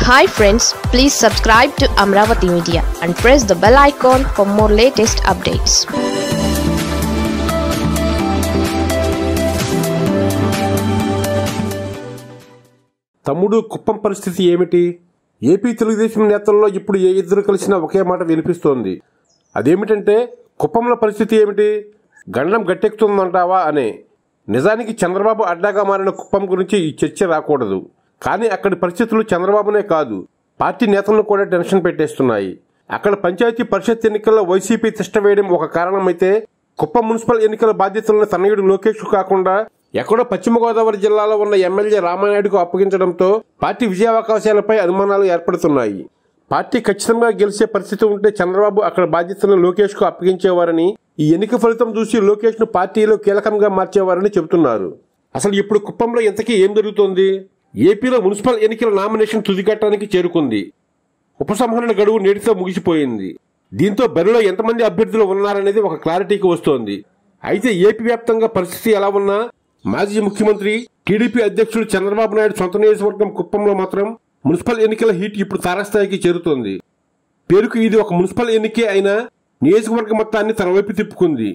Hi friends, please subscribe to Amaravathi Media and press the bell icon for more latest updates. తమ్ముడు కుప్పం పరిస్థితి ఏమిటి? AP Telugu Desam నేతల్లో ఇప్పుడు ఏ ఇద్దరు కలిసినా ఒకే మాట వినిపిస్తోంది. అదేమిటంటే కుప్పంలో పరిస్థితి ఏమిటి? గండం గట్టెక్కుతుందంటావా అనే. నిజానికి చంద్రబాబు అడ్డాగా మారిన కుప్పం గురించి ఈ చర్చ రాకూడదు. కానీ అక్కడి పరిస్థితులు చంద్రబాబునే కాదు, పార్టీ నేతలను కూడా టెన్షన్ పెట్టేస్తున్నాయి. అక్కడ పంచాయతీ పరిషత్ ఎన్నికల్లో వైసీపీ తిష్ట వేయడం ఒక కారణమైతే, కుప్పం మున్సిపల్ ఎన్నికల బాధ్యతలను తనయుడు లోకేష్ కాకుండా ఎక్కడో పశ్చిమ గోదావరి జిల్లాలో ఉన్న ఎమ్మెల్యే రామానాయుడుకు అప్పగించడంతో పార్టీ విజయావకాశాలపై అనుమానాలు ఏర్పడుతున్నాయి. పార్టీ ఖచ్చితంగా గెలిచే పరిస్థితి ఉంటే చంద్రబాబు అక్కడ బాధ్యతలను లోకేష్ కు అప్పగించేవారని, ఈ ఎన్నిక ఫలితం చూసి లోకేష్ ను పార్టీలో కీలకంగా మార్చేవారని చెబుతున్నారు. అసలు ఇప్పుడు కుప్పంలో ఇంతకీ ఏం జరుగుతోంది? ఏపీలో మున్సిపల్ ఎన్నికల నామినేషన్ తుదిఘట్టానికి చేరుకుంది. ఉపసంహరణ గడువు నేటితో ముగిసిపోయింది. దీంతో బరిలో ఎంతమంది అభ్యర్థులు ఉన్నారనేది ఒక క్లారిటీకి వస్తోంది. అయితే ఏపీ వ్యాప్తంగా పరిస్థితి ఎలా ఉన్నా మాజీ ముఖ్యమంత్రి టీడీపీ అధ్యక్షుడు చంద్రబాబు నాయుడు సొంత నియోజకవర్గం కుప్పంలో మాత్రం మున్సిపల్ ఎన్నికల హీట్ ఇప్పుడు తారస్థాయికి చేరుతోంది. పేరుకు ఇది ఒక మున్సిపల్ ఎన్నికే అయినా నియోజకవర్గ మొత్తాన్ని తన వైపు తిప్పుకుంది.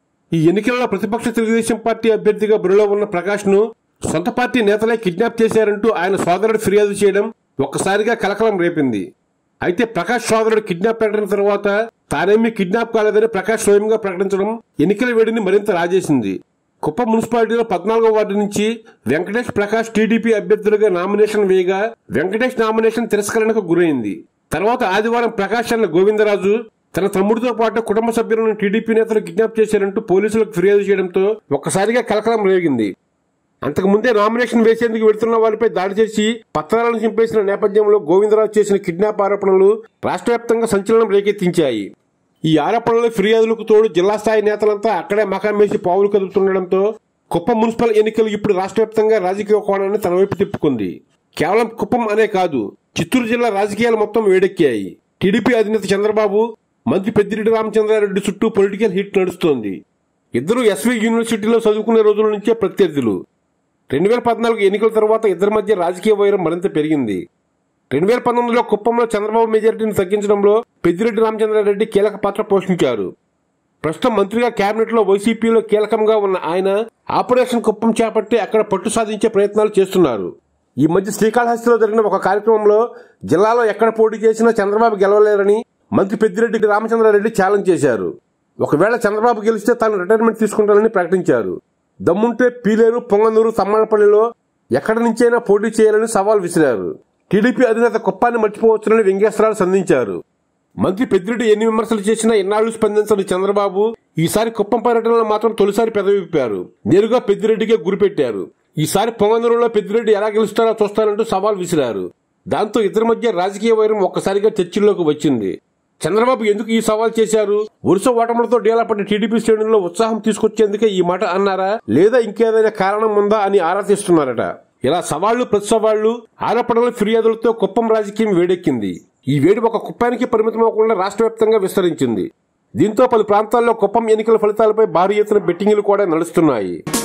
ఈ ఎన్నికలలో ప్రతిపక్ష తెలుగుదేశం పార్టీ అభ్యర్థిగా బరిలో ఉన్న ప్రకాష్ ను సొంత పార్టీ నేతలే కిడ్నాప్ చేశారంటూ ఆయన సోదరుడు ఫిర్యాదు చేయడం ఒక్కసారిగా కలకలం రేపింది. అయితే ప్రకాష్ సోదరుడు కిడ్నాప్ ప్రకటన తర్వాత తానేమీ కిడ్నాప్ కాలేదని ప్రకాష్ స్వయంగా ప్రకటించడం ఎన్నికల వేడిని మరింత రాజేసింది. కుప్పం మున్సిపాలిటీలో 14వ వార్డు నుంచి వెంకటేష్, ప్రకాష్ టీడీపీ అభ్యర్థులుగా నామినేషన్ వేయగా వెంకటేష్ నామినేషన్ తిరస్కరణకు గురైంది. తర్వాత ఆదివారం ప్రకాష్ అన్న గోవిందరాజు తన తమ్ముడితో పాటు కుటుంబ సభ్యులను టీడీపీ నేతలు కిడ్నాప్ చేశారంటూ పోలీసులకు ఫిర్యాదు చేయడంతో ఒక్కసారిగా కలకలం రేగింది. అంతకుముందే నామినేషన్ వేసేందుకు వెళ్తున్న వారిపై దాడి చేసి పత్రాలను చింపేసిన నేపథ్యంలో గోవిందరాజు చేసిన కిడ్నాప్ ఆరోపణలు రాష్ట్ర వ్యాప్తంగా సంచలనం రేకెత్తించాయి. ఈ ఆరోపణలు ఫిర్యాదులకు తోడు జిల్లా స్థాయి నేతలంతా అక్కడే మకామేసి పావులు కదుపుతుండటంతో కుప్పం మున్సిపల్ ఎన్నికలు ఇప్పుడు రాష్ట్ర వ్యాప్తంగా రాజకీయ కోణాన్ని తన వైపు తిప్పుకుంది. కేవలం కుప్పం అనే కాదు, చిత్తూరు జిల్లా రాజకీయాలు మొత్తం వేడెక్కాయి. టీడీపీ అధినేత చంద్రబాబు, మంత్రి పెద్దిరెడ్డి రామచంద్రారెడ్డి చుట్టూ పొలిటికల్ హిట్ నడుస్తోంది. ఇద్దరు ఎస్వి యూనివర్సిటీలో చదువుకునే రోజుల నుంచే ప్రత్యర్థులు. 2014 ఎన్నికల తర్వాత ఇద్దరి మధ్య రాజకీయ వైరం మరింత పెరిగింది. 2019లో కుప్పంలో చంద్రబాబు మెజారిటీని తగ్గించడంలో పెద్దిరెడ్డి రామచంద్రారెడ్డి కీలక పాత్ర పోషించారు. ప్రస్తుతం మంత్రిగా కేబినెట్ లో వైసీపీలో కీలకంగా ఉన్న ఆయన ఆపరేషన్ కుప్పం చేపట్టి అక్కడ పట్టు సాధించే ప్రయత్నాలు చేస్తున్నారు. ఈ మధ్య శ్రీకాళహస్తిలో జరిగిన ఒక కార్యక్రమంలో జిల్లాలో ఎక్కడ పోటీ చేసినా చంద్రబాబు గెలవలేరని మంత్రి పెద్దిరెడ్డి రామచంద్రారెడ్డి ఛాలెంజ్ చేశారు. ఒకవేళ చంద్రబాబు గెలిస్తే తాను రిటైర్మెంట్ తీసుకుంటానని ప్రకటించారు. దమ్ముంటే పీలేరు, పొంగనూరు, తమ్మలపల్లిలో ఎక్కడి నుంచైనా పోటీ చేయాలని సవాల్ విసిరారు. టీడీపీ అధినేత కుప్పాన్ని మర్చిపోవచ్చునని వ్యంగ్యాస్త్రాలు సంధించారు. మంత్రి పెద్దిరెడ్డి ఎన్ని విమర్శలు చేసినా ఎన్నాళ్లు స్పందించని చంద్రబాబు ఈసారి కుప్పం పర్యటనలో మాత్రం తొలిసారి పెదవిప్పారు. నేరుగా పెద్దిరెడ్డికే గురిపెట్టారు. ఈసారి పొంగనూరులో పెద్దిరెడ్డి ఎలా గెలుస్తారో చూస్తారంటూ సవాల్ విసిరారు. దాంతో ఇద్దరి మధ్య రాజకీయ వైరం ఒక్కసారిగా చర్చల్లోకి వచ్చింది. చంద్రబాబు ఎందుకు ఈ సవాల్ చేశారు? వరుస ఓటములతో డేలాపడ్డ టీడీపీ శ్రేణుల్లో ఉత్సాహం తీసుకొచ్చేందుకే ఈ మాట అన్నారా, లేదా ఇంకేదైనా కారణం ఉందా అని ఆరా తీస్తున్నారట. ఇలా సవాళ్లు, ప్రతి సవాళ్లు, ఆరోపణలు, ఫిర్యాదులతో కుప్పం రాజకీయం వేడెక్కింది. ఈ వేడి ఒక కుప్పానికి పరిమితమవకుండా రాష్ట్ర వ్యాప్తంగా విస్తరించింది. దీంతో పలు ప్రాంతాల్లో కుప్పం ఎన్నికల ఫలితాలపై భారీ ఎత్తున బెట్టింగులు కూడా నడుస్తున్నాయి.